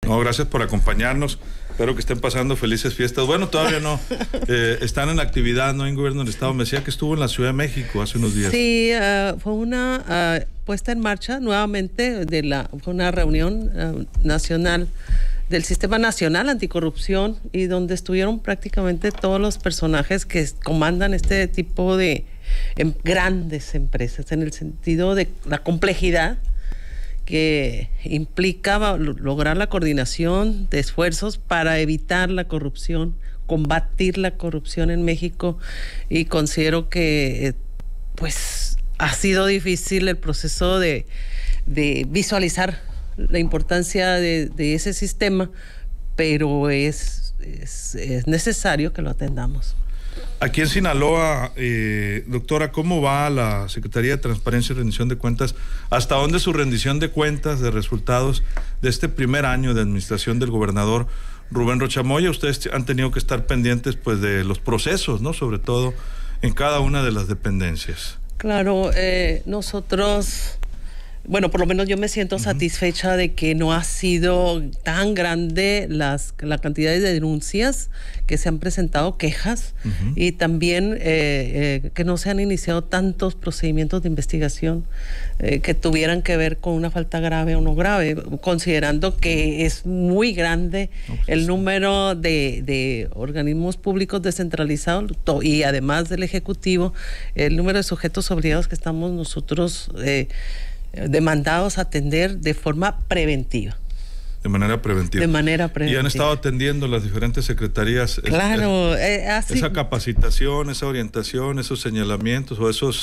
No, gracias por acompañarnos. Espero que estén pasando felices fiestas. Bueno, todavía no. Están en actividad, ¿no? En gobierno del Estado. Me decía que estuvo en la Ciudad de México hace unos días. Sí, fue una puesta en marcha nuevamente fue una reunión nacional del Sistema Nacional Anticorrupción, y donde estuvieron prácticamente todos los personajes que comandan este tipo de grandes empresas, en el sentido de la complejidad que implica lograr la coordinación de esfuerzos para evitar la corrupción, combatir la corrupción en México. Y considero que pues ha sido difícil el proceso de visualizar la importancia de ese sistema, pero es necesario que lo atendamos. Aquí en Sinaloa, doctora, ¿cómo va la Secretaría de Transparencia y Rendición de Cuentas? ¿Hasta dónde su rendición de cuentas, de resultados de este primer año de administración del gobernador Rubén Rocha Moya? Ustedes han tenido que estar pendientes, pues, de los procesos, ¿no? Sobre todo en cada una de las dependencias. Claro, nosotros... Bueno, por lo menos yo me siento satisfecha de que no ha sido tan grande la cantidad de denuncias que se han presentado, quejas, y también que no se han iniciado tantos procedimientos de investigación que tuvieran que ver con una falta grave o no grave, considerando que es muy grande el número de organismos públicos descentralizados y además del Ejecutivo, el número de sujetos obligados que estamos nosotros demandados a atender de forma preventiva. De manera preventiva. De manera preventiva. Y han estado atendiendo las diferentes secretarías. Claro. Esa capacitación, esa orientación, esos señalamientos o esos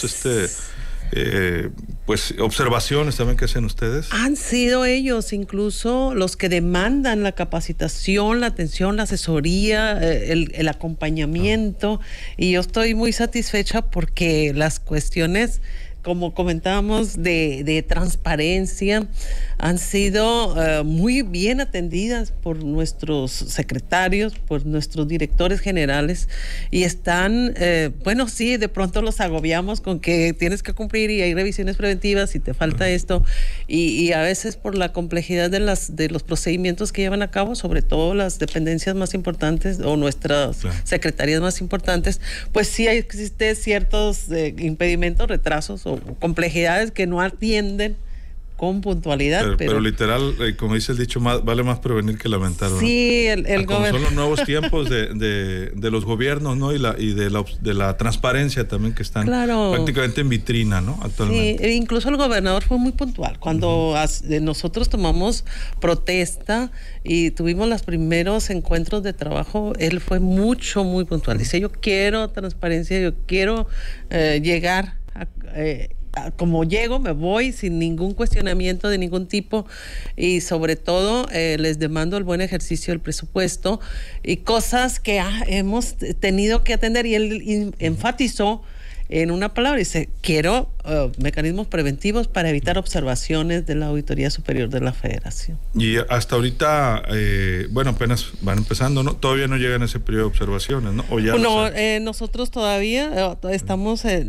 pues observaciones también que hacen ustedes. Han sido ellos incluso los que demandan la capacitación, la atención, la asesoría, el acompañamiento, y yo estoy muy satisfecha porque las cuestiones, como comentábamos, de transparencia, han sido muy bien atendidas por nuestros secretarios, por nuestros directores generales, y están, bueno, sí, de pronto los agobiamos con que tienes que cumplir y hay revisiones preventivas y te falta esto, y a veces por la complejidad de los procedimientos que llevan a cabo, sobre todo las dependencias más importantes o nuestras secretarías más importantes, pues sí existe ciertos impedimentos, retrasos o complejidades que no atienden con puntualidad. Pero literal, como dice el dicho, vale más prevenir que lamentar, ¿no? Sí, como son los nuevos tiempos de los gobiernos, ¿no? Y de la transparencia también, que están prácticamente en vitrina, ¿no? Actualmente. Sí, incluso el gobernador fue muy puntual. Cuando nosotros tomamos protesta y tuvimos los primeros encuentros de trabajo, él fue muy puntual. Dice, yo quiero transparencia, yo quiero llegar como llego, me voy sin ningún cuestionamiento de ningún tipo, y sobre todo les demando el buen ejercicio del presupuesto y cosas que hemos tenido que atender, y él enfatizó en una palabra, dice, quiero mecanismos preventivos para evitar observaciones de la Auditoría Superior de la Federación. Y hasta ahorita, bueno, apenas van empezando, ¿no? Todavía no llegan a ese periodo de observaciones, ¿no? ¿O ya nosotros todavía estamos en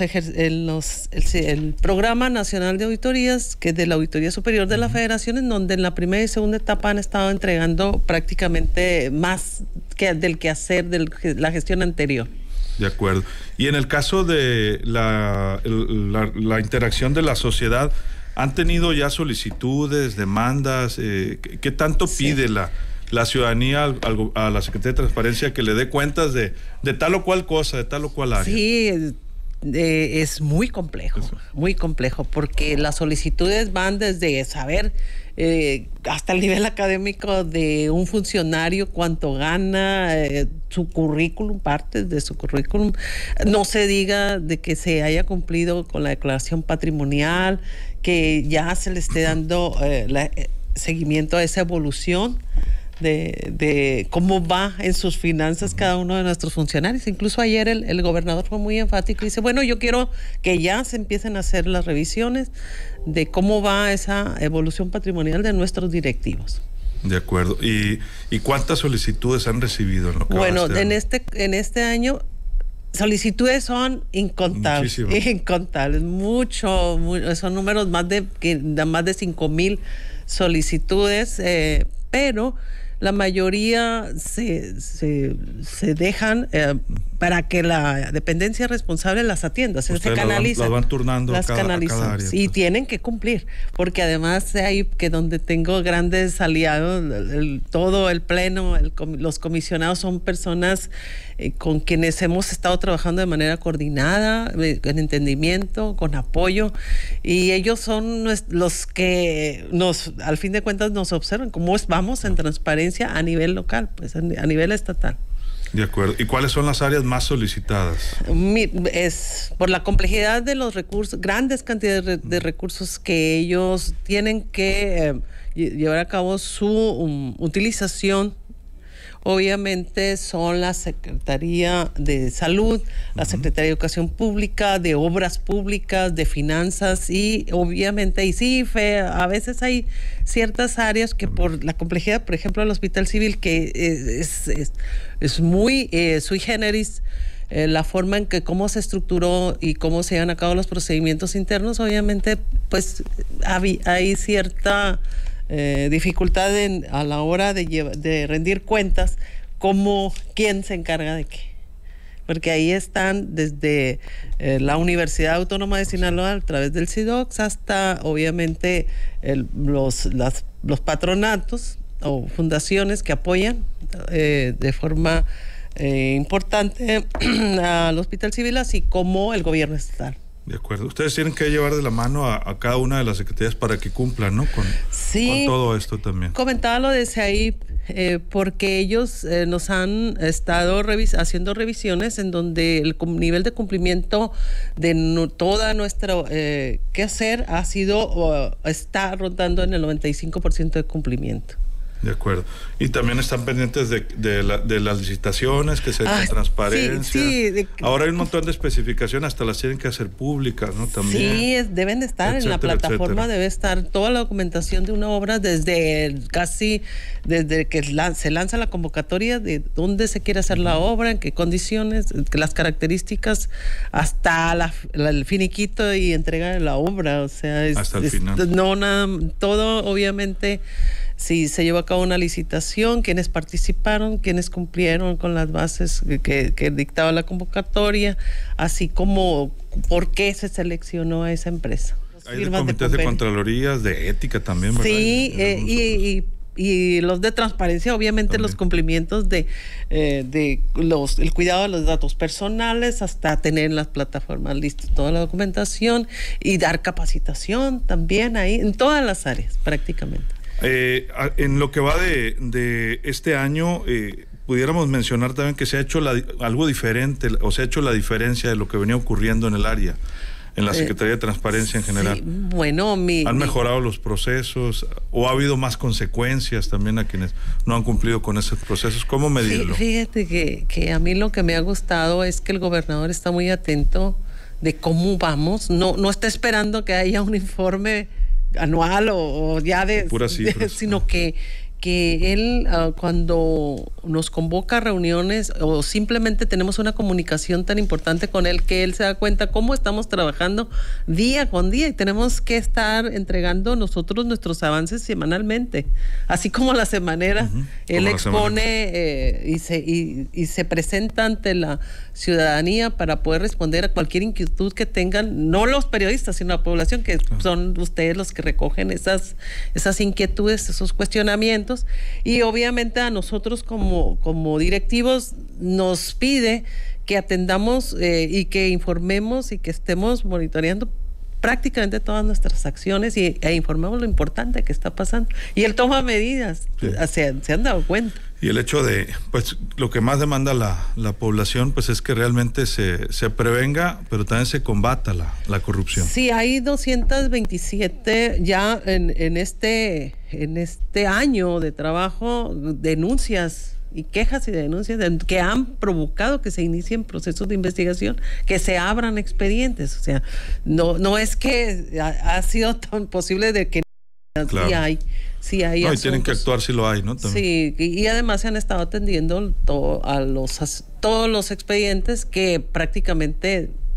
el Programa Nacional de Auditorías, que es de la Auditoría Superior de la Federación, en donde en la primera y segunda etapa han estado entregando prácticamente más del quehacer de la gestión anterior. De acuerdo. Y en el caso de la interacción de la sociedad, ¿han tenido ya solicitudes, demandas? ¿Qué tanto pide la ciudadanía a la Secretaría de Transparencia que le dé cuentas de tal o cual cosa, de tal o cual área? Sí, es muy complejo, porque las solicitudes van desde saber hasta el nivel académico de un funcionario, cuánto gana, su currículum, partes de su currículum, no se diga de que se haya cumplido con la declaración patrimonial, que ya se le esté dando seguimiento a esa evolución de cómo va en sus finanzas cada uno de nuestros funcionarios. Incluso ayer el gobernador fue muy enfático y dice, bueno, yo quiero que ya se empiecen a hacer las revisiones de cómo va esa evolución patrimonial de nuestros directivos. De acuerdo. ¿Y cuántas solicitudes han recibido en lo que Bueno, en este año solicitudes son incontables. Incontables, son números más de 5,000 solicitudes, pero la mayoría se dejan para que la dependencia responsable las atienda. Se canalizan. Las van turnando las a cada canalizan. área. Y tienen que cumplir, porque además de ahí que donde tengo grandes aliados, todo el pleno, los comisionados son personas con quienes hemos estado trabajando de manera coordinada, en entendimiento, con apoyo, y ellos son los que al fin de cuentas nos observan cómo vamos en transparencia a nivel local, pues a nivel estatal. De acuerdo. ¿Y cuáles son las áreas más solicitadas? Es por la complejidad de los recursos, grandes cantidades de recursos que ellos tienen que llevar a cabo su utilización. Obviamente son la Secretaría de Salud, la Secretaría de Educación Pública, de Obras Públicas, de Finanzas y obviamente ICIFE. A veces hay ciertas áreas que por la complejidad, por ejemplo, el Hospital Civil, que es muy sui generis, la forma en que cómo se estructuró y cómo se llevan a cabo los procedimientos internos, obviamente pues hay cierta dificultad a la hora de rendir cuentas, quién se encarga de qué, porque ahí están desde la Universidad Autónoma de Sinaloa a través del SIDOCS hasta obviamente los patronatos o fundaciones que apoyan de forma importante al Hospital Civil, así como el gobierno estatal. De acuerdo. Ustedes tienen que llevar de la mano a cada una de las secretarías para que cumplan, ¿no? Con todo esto también. Comentaba lo de SEAIP porque ellos nos han estado haciendo revisiones en donde el nivel de cumplimiento de toda nuestra quehacer está rondando en el 95% de cumplimiento. De acuerdo. Y también están pendientes de las licitaciones, que se den transparencia. Sí, ahora hay un montón de especificaciones, hasta las tienen que hacer públicas, ¿no? También. Sí, deben de estar en la plataforma, debe estar toda la documentación de una obra desde que se lanza la convocatoria, de dónde se quiere hacer la obra, en qué condiciones, las características, hasta el finiquito y entrega de la obra. O sea, hasta el final. Todo obviamente. Si se llevó a cabo una licitación, quiénes participaron, quiénes cumplieron con las bases que dictaba la convocatoria, así como por qué se seleccionó a esa empresa. Hay comités de contralorías, de ética también, ¿verdad? Sí, y los de transparencia, obviamente también. Los cumplimientos el cuidado de los datos personales, hasta tener en las plataformas listas toda la documentación y dar capacitación también ahí, en todas las áreas prácticamente. En lo que va de este año, pudiéramos mencionar también que se ha hecho algo diferente, o se ha hecho la diferencia de lo que venía ocurriendo en el área, en la Secretaría de Transparencia en general. Sí, bueno, ¿han mejorado los procesos o ha habido más consecuencias también a quienes no han cumplido con esos procesos? ¿Cómo medirlo? Fíjate que a mí lo que me ha gustado es que el gobernador está muy atento de cómo vamos, no está esperando que haya un informe anual o ya sino que él cuando nos convoca a reuniones o simplemente tenemos una comunicación tan importante con él, que él se da cuenta cómo estamos trabajando día con día y tenemos que estar entregando nosotros nuestros avances semanalmente, así como la semanera. Él expone y se presenta ante la ciudadanía para poder responder a cualquier inquietud que tengan, no los periodistas, sino la población, que son ustedes los que recogen esas inquietudes, esos cuestionamientos. Y obviamente a nosotros como directivos nos pide que atendamos y que informemos y que estemos monitoreando prácticamente todas nuestras acciones e informemos lo importante que está pasando. Y él toma medidas, se han dado cuenta. Y el hecho de, pues, lo que más demanda la población, pues, es que realmente se prevenga, pero también se combata la corrupción. Sí, hay 227 ya en este año de trabajo, denuncias y quejas y denuncias que han provocado que se inicien procesos de investigación, que se abran expedientes. O sea, no es que ha sido tan posible de que claro. Sí hay y tienen que actuar si lo hay, ¿no? También. Sí, y además se han estado atendiendo todos los expedientes que prácticamente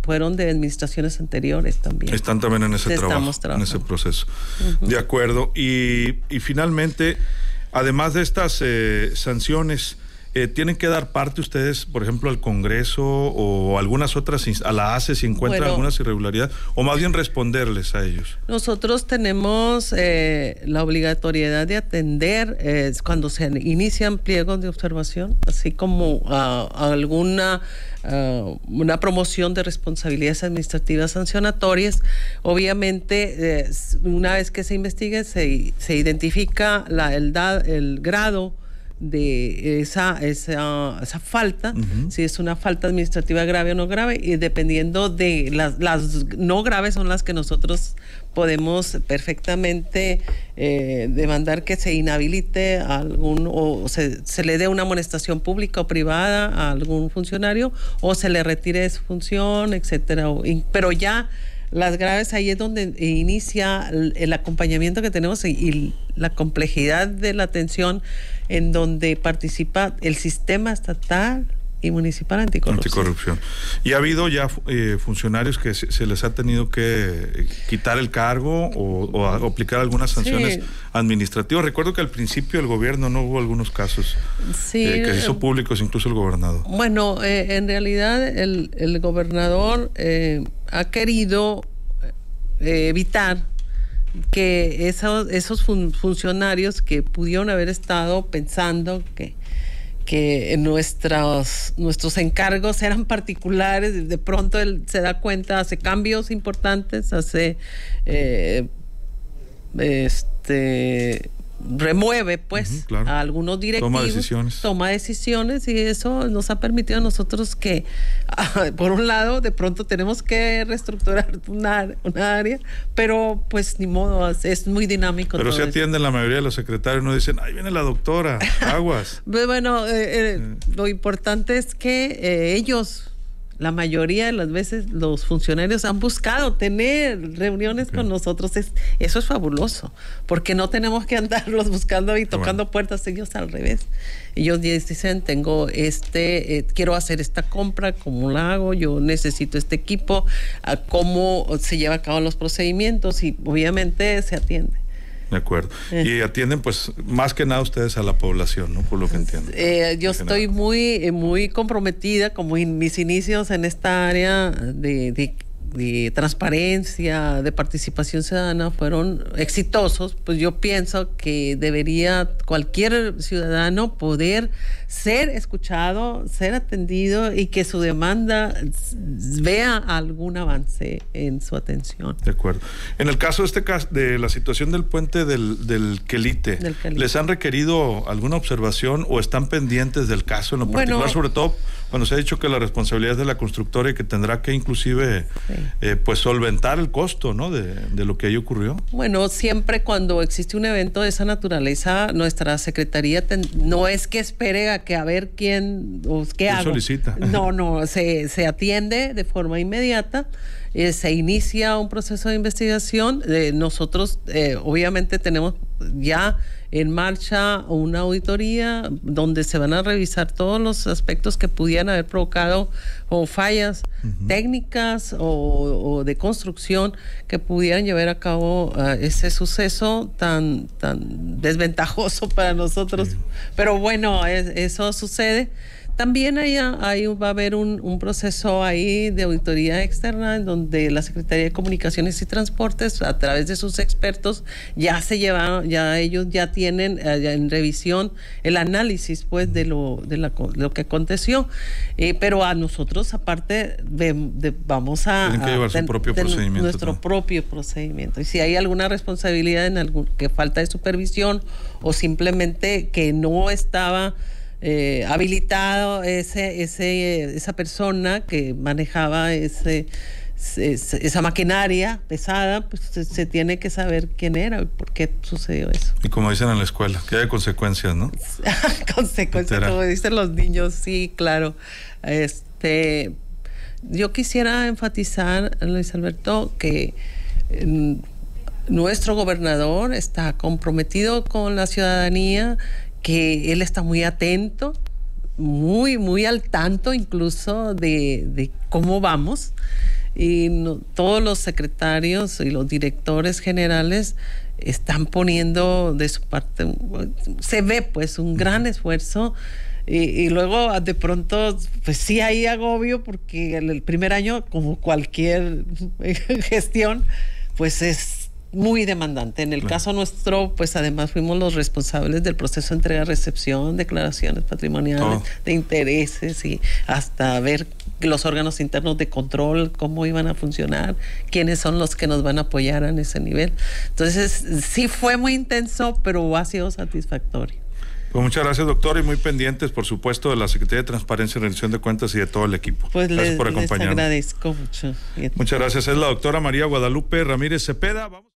fueron de administraciones anteriores también. Están también en ese trabajo, en ese proceso. De acuerdo. Y finalmente, además de estas sanciones, ¿tienen que dar parte ustedes, por ejemplo, al Congreso o algunas otras, a la ACE si encuentran algunas irregularidades, o más bien responderles a ellos? Nosotros tenemos la obligatoriedad de atender cuando se inician pliegos de observación, así como alguna una promoción de responsabilidades administrativas sancionatorias. Obviamente, una vez que se investigue, se identifica el grado de esa falta, si es una falta administrativa grave o no grave, y dependiendo de las no graves son las que nosotros podemos perfectamente demandar que se inhabilite a algún, o se le dé una amonestación pública o privada a algún funcionario, o se le retire de su función, etcétera. Pero ya las graves, ahí es donde inicia el acompañamiento que tenemos y la complejidad de la atención, en donde participa el sistema estatal y municipal anticorrupción. ¿Y ha habido ya funcionarios que se les ha tenido que quitar el cargo o aplicar algunas sanciones administrativas? Recuerdo que al principio del gobierno no hubo algunos casos que se hizo públicos, incluso el gobernador. Bueno, en realidad el gobernador ha querido evitar que esos funcionarios que pudieron haber estado pensando que nuestros encargos eran particulares, de pronto él se da cuenta, hace cambios importantes, remueve pues a algunos directivos, toma decisiones y eso nos ha permitido a nosotros que por un lado de pronto tenemos que reestructurar una área, pero pues ni modo, es muy dinámico. Pero se atienden la mayoría de los secretarios, no dicen, ahí viene la doctora, aguas. Bueno, lo importante es que ellos, la mayoría de las veces, los funcionarios han buscado tener reuniones con nosotros. Eso es fabuloso, porque no tenemos que andarlos buscando y tocando puertas. Ellos al revés. Ellos dicen, quiero hacer esta compra, ¿cómo la hago? Yo necesito este equipo, cómo se lleva a cabo los procedimientos, y obviamente se atiende. De acuerdo. Y atienden, pues, más que nada ustedes a la población, ¿no? Por lo que entiendo. Yo estoy muy comprometida, como en mis inicios en esta área de transparencia, de participación ciudadana, fueron exitosos. Pues yo pienso que debería cualquier ciudadano poder ser escuchado, ser atendido y que su demanda vea algún avance en su atención. De acuerdo. En el caso de la situación del puente del Quelite, ¿les han requerido alguna observación o están pendientes del caso en lo particular? Sobre todo cuando se ha dicho que la responsabilidad es de la constructora y que tendrá que inclusive pues solventar el costo, ¿no? de lo que ahí ocurrió. Bueno, siempre cuando existe un evento de esa naturaleza, nuestra secretaría no es que espere a ver quién o qué hago. Solicita. No, se atiende de forma inmediata. Se inicia un proceso de investigación. Nosotros obviamente tenemos ya en marcha una auditoría donde se van a revisar todos los aspectos que pudieran haber provocado o fallas técnicas o de construcción que pudieran llevar a cabo ese suceso tan desventajoso para nosotros. Pero bueno, eso sucede. También ahí va a haber un proceso ahí de auditoría externa en donde la Secretaría de Comunicaciones y Transportes, a través de sus expertos, ellos ya tienen en revisión el análisis pues de lo que aconteció. Pero a nosotros aparte vamos a tienen que llevar su propio procedimiento, nuestro propio procedimiento. Y si hay alguna responsabilidad que falta de supervisión o simplemente que no estaba habilitado esa persona que manejaba esa maquinaria pesada, pues se tiene que saber quién era y por qué sucedió eso. Y como dicen en la escuela, que hay consecuencias, ¿no? Consecuencias, como dicen los niños, sí, claro. Yo quisiera enfatizar, Luis Alberto, que nuestro gobernador está comprometido con la ciudadanía, que él está muy atento muy al tanto incluso de cómo vamos. Y todos los secretarios y los directores generales están poniendo de su parte, se ve pues un gran esfuerzo. Y luego de pronto, pues sí hay agobio porque el primer año, como cualquier gestión, pues es muy demandante. En el caso nuestro, pues además fuimos los responsables del proceso de entrega-recepción, declaraciones patrimoniales, de intereses y hasta ver los órganos internos de control, cómo iban a funcionar, quiénes son los que nos van a apoyar en ese nivel. Entonces, sí fue muy intenso, pero ha sido satisfactorio. Pues muchas gracias, doctor, y muy pendientes, por supuesto, de la Secretaría de Transparencia y Rendición de Cuentas y de todo el equipo. Pues gracias por acompañarnos. Les agradezco mucho. Muchas gracias. Es la doctora María Guadalupe Ramírez Cepeda.